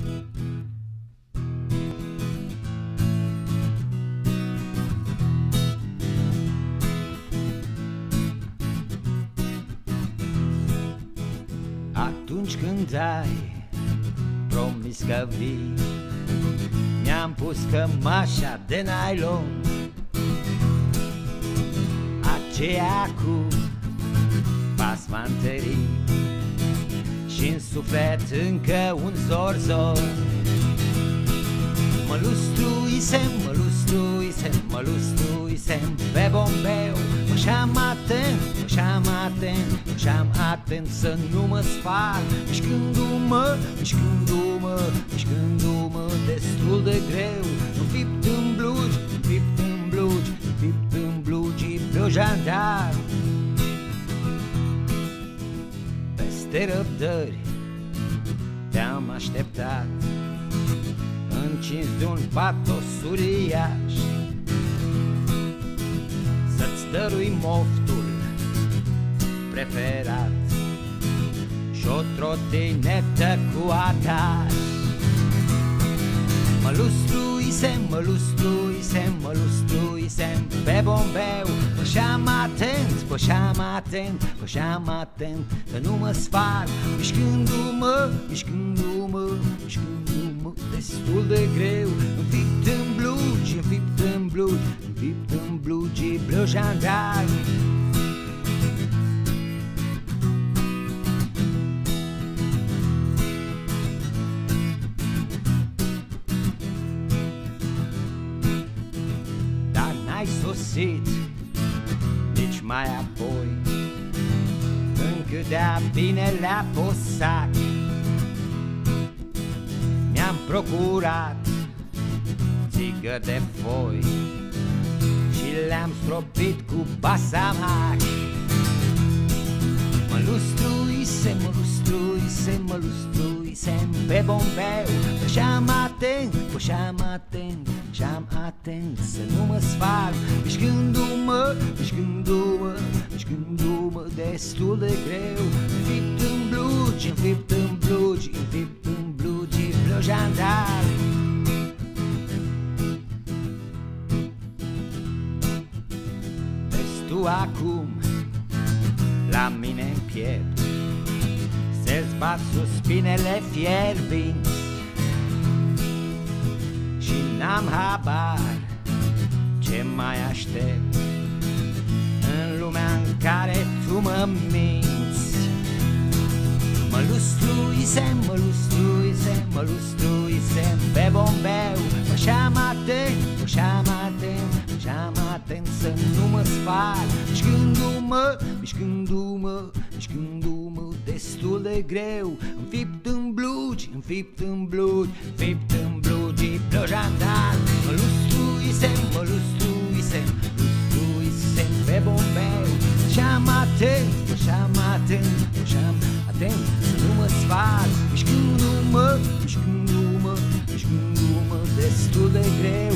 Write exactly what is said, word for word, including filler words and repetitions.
Atunci când ai promis că vii, mi-am pus cămașa de nylon, aceea cu pasmanterii, și-n suflet încă un zorzor. Mă lustruisem, mă lustruisem, mă lustruisem pe bombeu. Mășeam atent, mășeam atent, mășeam atent să nu mă sparg, mișcându-mă, mișcându-mă, mișcându-mă destul de greu. Înfipt în blugi, înfipt în blugi, înfipt în blugi pe o jandar. Peste răbdări te-am așteptat, încins de un patos uriaș, să-ți dărui moftul preferat și o trotinetă cu ataș. Mă lustruisem, mă lustruisem, mă lustruisem pe bombeu. Pășeam atent, pășeam atent, pășeam atent să nu mă sparg, mișcându-mă, mișcându-mă, mișcându-mă destul de greu. Înfipt în blugi, înfipt în blugi, înfipt în blugi bleu jandarm. N-ai sosit nici mai apoi, încă de-a binelea posac. Mi-am procurat țigări de foi și le-am stropit cu basamac. Mă lustruisem, mă lustruisem, mă lustruisem pe bombeu. Pășeam atent, pășeam atent, pășeam atent să nu mă sparg, mișcându-mă, mișcându-mă, mișcându-mă destul de greu. Înfipt în blugi, înfipt în blugi, înfipt în blugi bleu jandar. Vezi tu acum la mine în piept se zbat suspinele fierbinți și n-am habar ce mai aștept în lumea în care tu mă minți. Mă lustruisem, mă lustruisem, mă lustruisem pe bombeu. Pășeam atent, pășeam atent, pășeam atent să nu mă sparg, mișcându-mă, mișcându-mă, mișcându-mă destul de greu. Înfipt în blugi, înfipt în blugi, înfipt în blugi bleu jandar. Mă lustruisem, mă lustruisem, lustruisem pe bombeu. Pășeam atent, pășeam atent, pășeam atent să nu mă sparg, mișcându-mă, mișcându-mă, mișcându-mă destul de greu.